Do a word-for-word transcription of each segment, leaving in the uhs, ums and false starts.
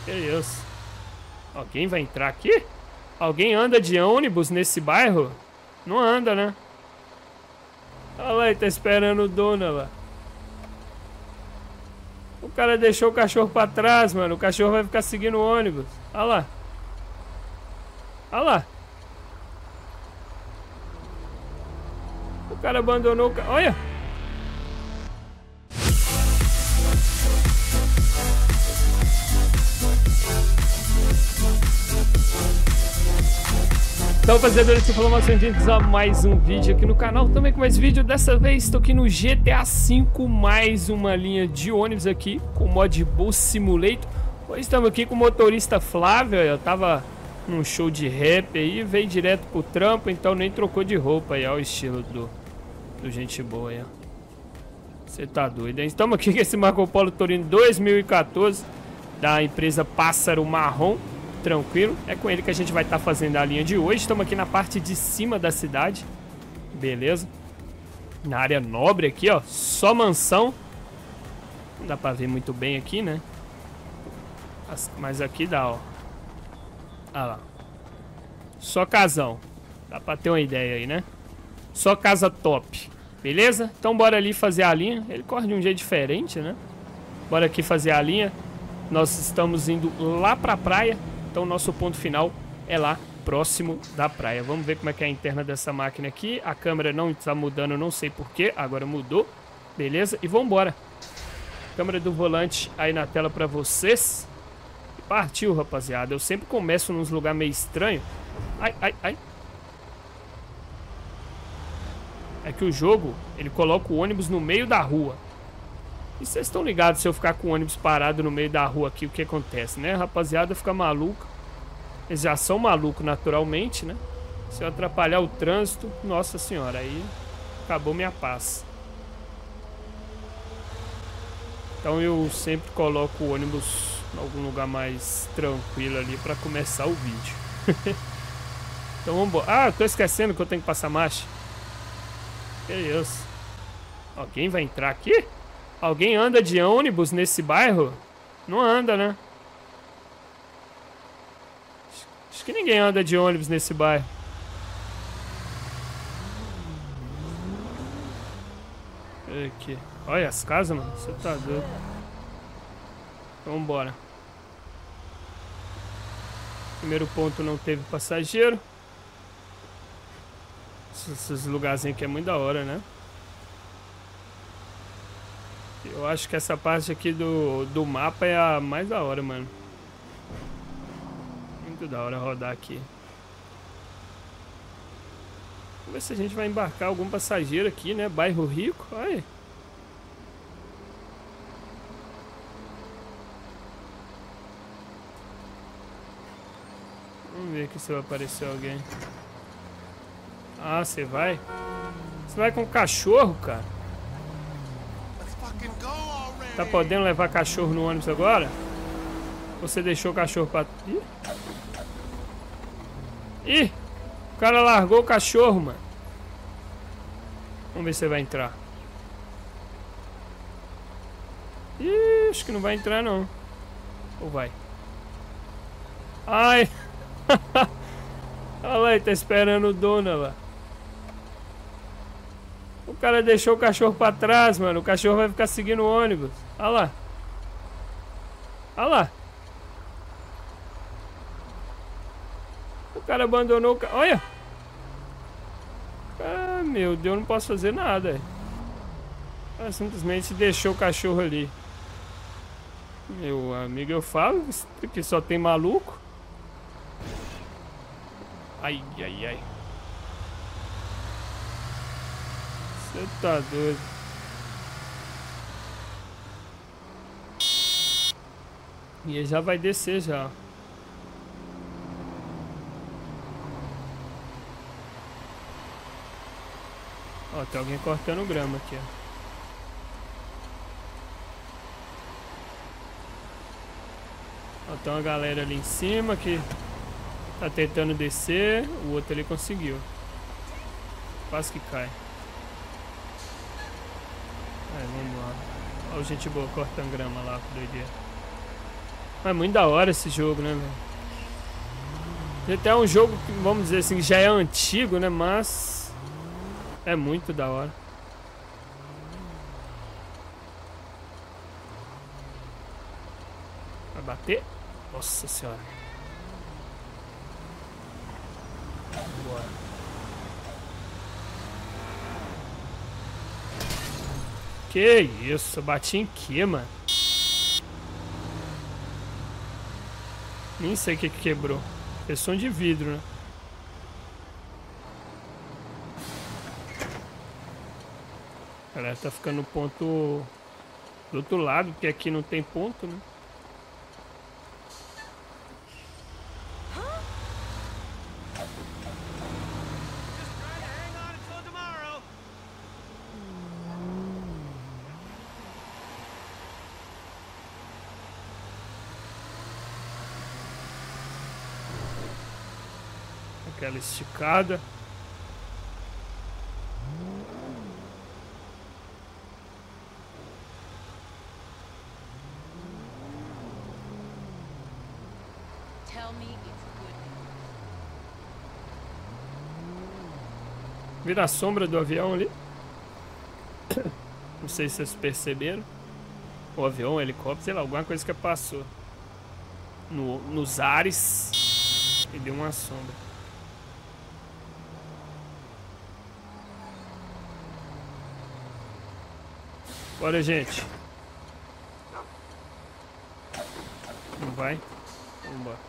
Que isso? Alguém vai entrar aqui? Alguém anda de ônibus nesse bairro? Não anda, né? Olha lá, ele tá esperando o dono lá. O cara deixou o cachorro pra trás, mano. O cachorro vai ficar seguindo o ônibus. Olha lá. Olha lá. O cara abandonou o ca... Olha. Então, fazedores de informações, bem-vindos a mais um vídeo aqui no canal, também com mais vídeo. Dessa vez estou aqui no G T A cinco, mais uma linha de ônibus aqui, com o mod Bus Simulator. Hoje estamos aqui com o motorista Flávio, eu tava num show de rap aí, veio direto pro trampo, então nem trocou de roupa aí, ó o estilo do, do gente boa aí, ó. Você tá doido, hein? Estamos aqui com esse Marco Polo Torino dois mil e quatorze, da empresa Pássaro Marrom. Tranquilo, é com ele que a gente vai estar tá fazendo a linha de hoje. Estamos aqui na parte de cima da cidade. Beleza. Na área nobre aqui, ó. Só mansão. Não dá pra ver muito bem aqui, né? Mas aqui dá, ó. Ah lá. Só casão. Dá pra ter uma ideia aí, né? Só casa top. Beleza? Então bora ali fazer a linha. Ele corre de um jeito diferente, né? Bora aqui fazer a linha. Nós estamos indo lá pra praia. Então, nosso ponto final é lá, próximo da praia. Vamos ver como é que é a interna dessa máquina aqui. A câmera não está mudando, não sei porquê. Agora mudou. Beleza? E vamos embora. Câmera do volante aí na tela para vocês. Partiu, rapaziada. Eu sempre começo nos lugares meio estranhos. Ai, ai, ai. É que o jogo, ele coloca o ônibus no meio da rua. E vocês estão ligados, se eu ficar com o ônibus parado no meio da rua aqui, o que acontece, né? Rapaziada fica maluca. Eles já são malucos naturalmente, né? Se eu atrapalhar o trânsito, nossa senhora, aí acabou minha paz. Então eu sempre coloco o ônibus em algum lugar mais tranquilo ali pra começar o vídeo. Então vamos embora. Ah, eu tô esquecendo que eu tenho que passar marcha. Que isso? Alguém vai entrar aqui? Alguém anda de ônibus nesse bairro? Não anda, né? Acho que ninguém anda de ônibus nesse bairro. Aqui. Olha as casas, mano. Você tá doido. Vambora. Primeiro ponto, não teve passageiro. Esses lugarzinhos aqui é muito da hora, né? Eu acho que essa parte aqui do, do mapa é a mais da hora, mano. Muito da hora rodar aqui. Vamos ver se a gente vai embarcar algum passageiro aqui, né? Bairro rico. Olha. Vamos ver aqui se vai aparecer alguém. Ah, você vai? Você vai com cachorro, cara? Tá podendo levar cachorro no ônibus agora? Você deixou o cachorro pra... Ih! Ih! O cara largou o cachorro, mano. Vamos ver se você vai entrar. Ih, acho que não vai entrar, não. Ou vai? Ai! Olha lá, ele tá esperando o dono lá. O cara deixou o cachorro pra trás, mano. O cachorro vai ficar seguindo o ônibus. Olha lá. Olha lá. O cara abandonou o ca... Olha. Ah, meu Deus, não posso fazer nada. Ah, simplesmente deixou o cachorro ali. Meu amigo, eu falo que só tem maluco. Ai, ai, ai. Você tá doido. E ele já vai descer já. Ó, tem alguém cortando grama aqui, ó. Ó, tem uma galera ali em cima que tá tentando descer. O outro ali conseguiu. Quase que cai. Aí, vamos lá. Ó, gente boa cortando grama lá, com doideira. É muito da hora esse jogo, né, velho? Até é um jogo que, vamos dizer assim, já é antigo, né? Mas é muito da hora. Vai bater? Nossa senhora. Bora. Que isso? Bati em que, mano? Nem sei o que que quebrou. Pressão de vidro, né? Galera, tá ficando no ponto do outro lado, porque aqui não tem ponto, né? Aquela esticada. Vira a sombra do avião ali. Não sei se vocês perceberam. O avião, o helicóptero, sei lá, alguma coisa que passou no, nos ares e deu uma sombra. Bora, gente. Não vai? Vamos embora.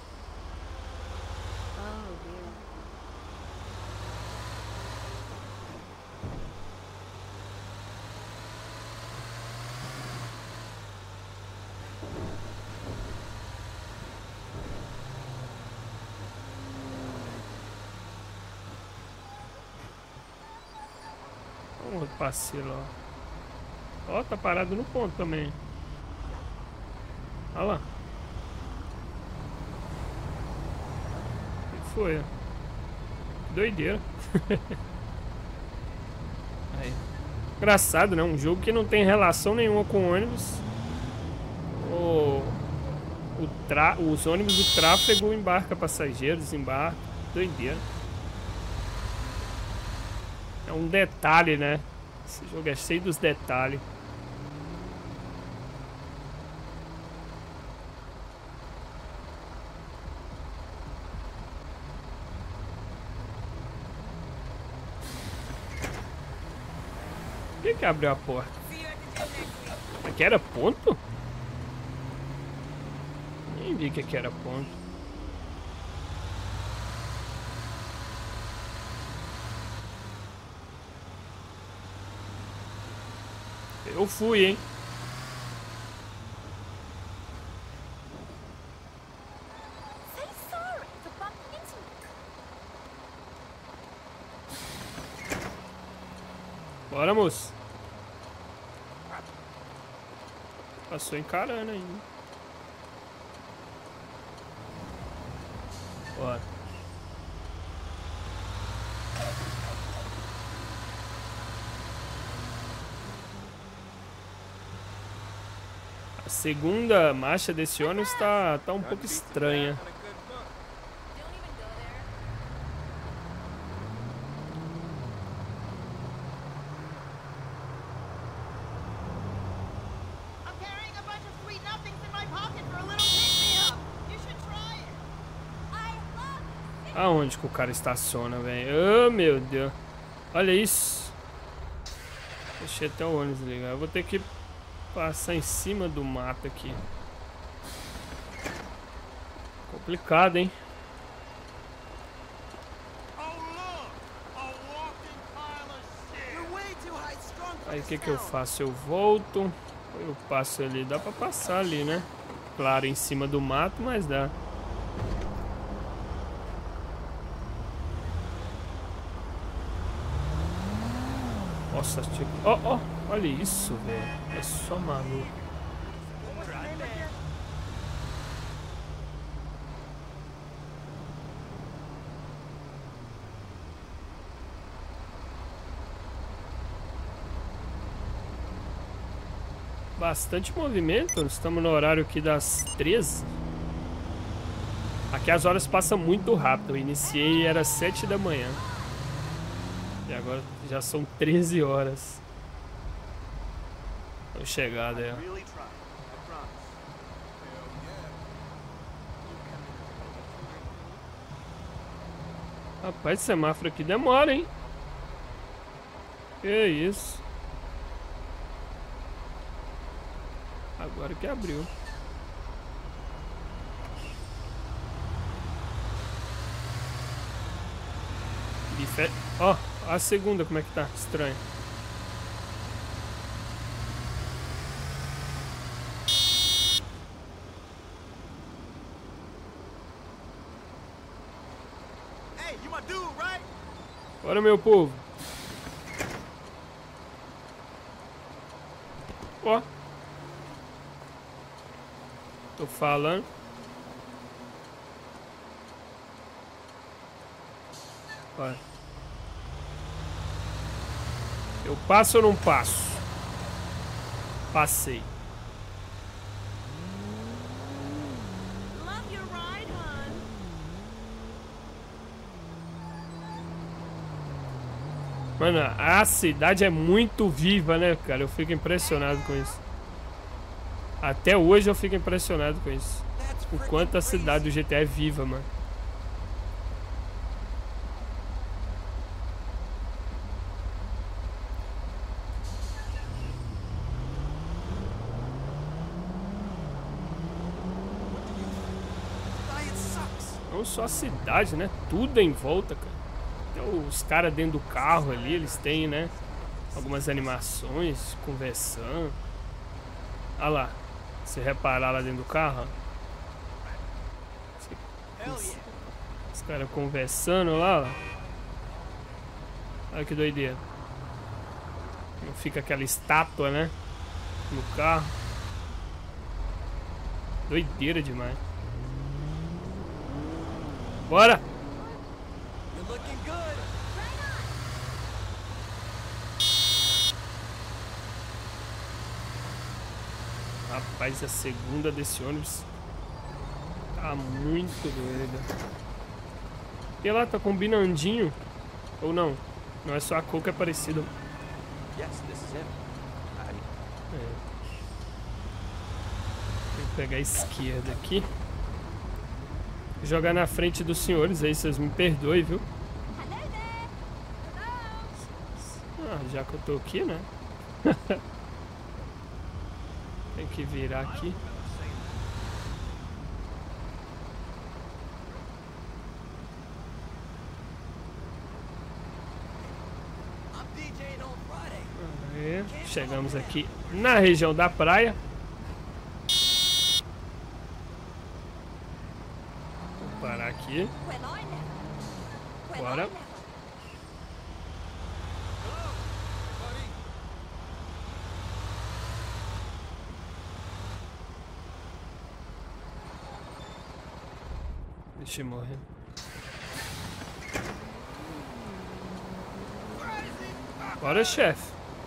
Um outro parceiro, ó. Ó, tá parado no ponto também. Olha lá. O que foi, ó? Doideira. Aí. Engraçado, né? Um jogo que não tem relação nenhuma com ônibus. O, o tra... Os ônibus do tráfego embarca passageiros, embarca. Doideira. É um detalhe, né? Esse jogo é cheio dos detalhes. Quem que abriu a porta? Aqui era ponto? Nem vi que aqui era ponto. Eu fui, hein? Bora, moço. Passou encarando ainda. Bora. A segunda marcha desse ônibus tá, tá um pouco estranha. Aonde que o cara estaciona, velho? Oh, meu Deus. Olha isso. Deixei até o ônibus ligar. Eu vou ter que passar em cima do mato aqui. Complicado, hein? Aí o que que eu faço? Eu volto. Eu passo ali. Dá pra passar ali, né? Claro, em cima do mato, mas dá. Nossa, tipo... Ó, ó, olha isso, velho. É só maluco. bastante movimento. Estamos no horário aqui das treze. Aqui as horas passam muito rápido. Eu iniciei era sete da manhã. E agora já são treze horas. Tô chegada aí, ó. Rapaz, esse semáforo aqui demora, hein? Que isso? Agora que abriu. Bife... Ó, a segunda como é que tá? Estranho. Bora, meu povo. Ó. Tô falando. Olha. Eu passo ou não passo? Passei. Mano, a cidade é muito viva, né, cara? Eu fico impressionado com isso. Até hoje eu fico impressionado com isso. O quanto a cidade do G T A é viva, mano. Não só a cidade, né? Tudo em volta, cara. Os caras dentro do carro ali, eles têm, né? Algumas animações, conversando. Olha lá. Se reparar lá dentro do carro, ó. Os, os caras conversando lá, ó. Olha que doideira. Não fica aquela estátua, né? No carro. Doideira demais. Bora! Rapaz, a segunda desse ônibus tá muito doida. E lá, tá combinandinho. Ou não? Não é só a cor que é parecida. É. Vou pegar a esquerda aqui. Jogar na frente dos senhores aí, vocês me perdoem, viu? Ah, já que eu tô aqui, né? Tem que virar aqui. Aí, chegamos aqui na região da praia. Vou parar aqui. Bora. Deixa eu morrer. Bora, chefe.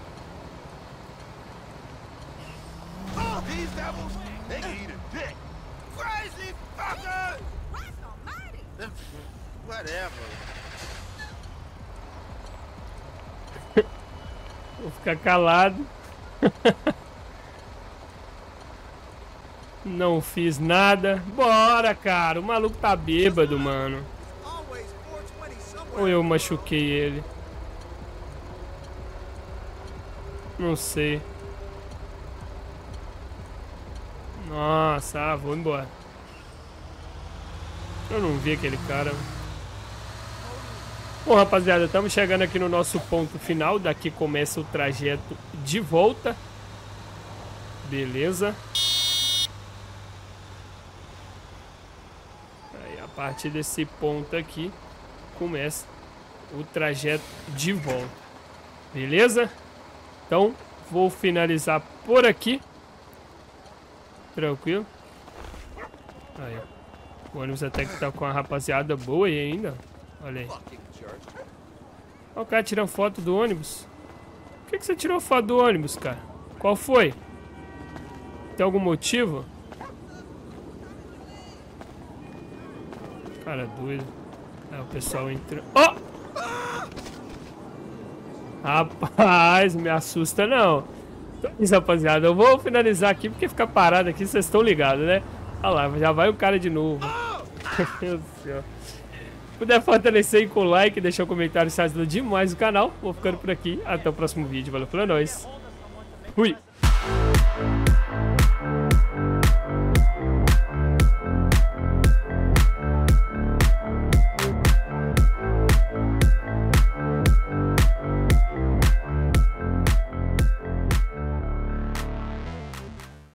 Vou ficar calado. Não fiz nada. Bora, cara. O maluco tá bêbado, mano. Ou eu machuquei ele? Não sei. Nossa, ah, vou embora. Eu não vi aquele cara. Bom, rapaziada, estamos chegando aqui no nosso ponto final. Daqui começa o trajeto de volta. Beleza. Aí, a partir desse ponto aqui começa o trajeto de volta. Beleza? Então, vou finalizar por aqui. Tranquilo. Aí, o ônibus até que tá com a rapaziada boa aí ainda. Olha aí. Olha o cara tirando foto do ônibus. Por que, que você tirou foto do ônibus, cara? Qual foi? Tem algum motivo? Cara doido. É, o pessoal entra... Oh! Rapaz, me assusta não. Então, isso, rapaziada, eu vou finalizar aqui, porque ficar parado aqui, vocês estão ligados, né? Olha lá, já vai o cara de novo. Meu Deus do céu. Se puder fortalecer aí com o like, deixar um comentário se ajuda demais o canal. Vou ficando por aqui. Até o próximo vídeo. Valeu, pra nós. Fui!